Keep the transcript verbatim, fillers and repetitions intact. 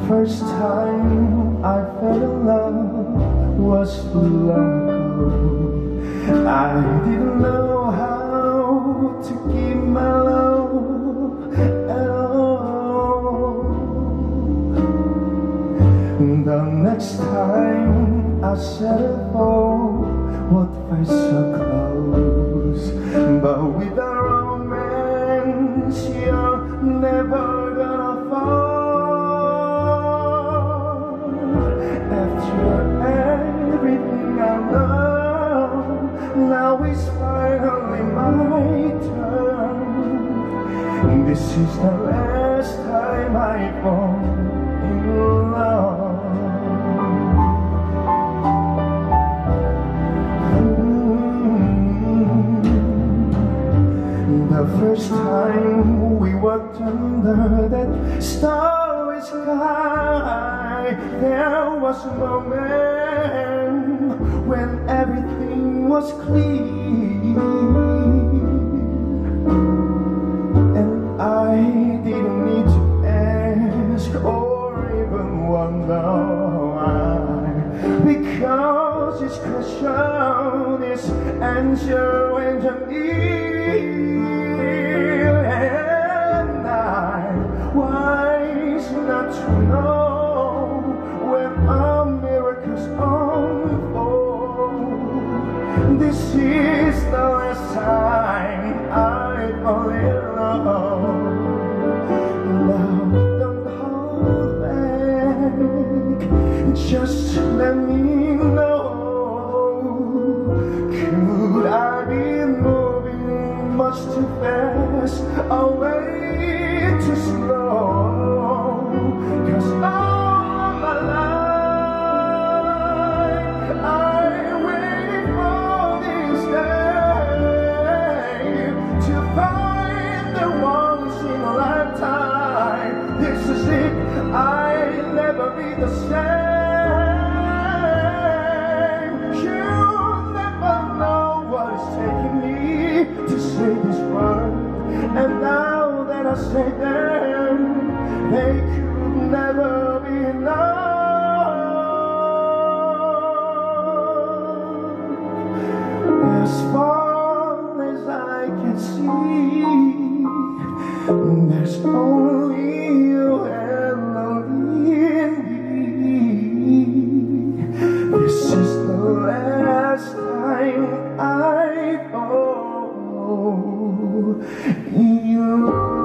first time I fell in love was long ago. I didn't know how to give my love at all. The next time I settled for what felt so close, but with a romance you're never gonna fall. After everything I know, now it's finally my turn. This is the last time I fall in love. The first time we walked under that starry sky, there was a moment when everything was clear, and I didn't need to ask or even wonder why, because this question is answered when you need. And I wise not to know when a miracle's unfold. This is the last time I fall in love. Now don't hold back, just let me know. Could I be moving much too fast, away too slow? Cause all my life I waited for this day, to find the once in a lifetime. This is it, I'll never be the same. You'll never know what it's taking me to say this word, and now that I say them, they could never be enough. As far as I can see, there's only you and only me. This is the last time I fall in love.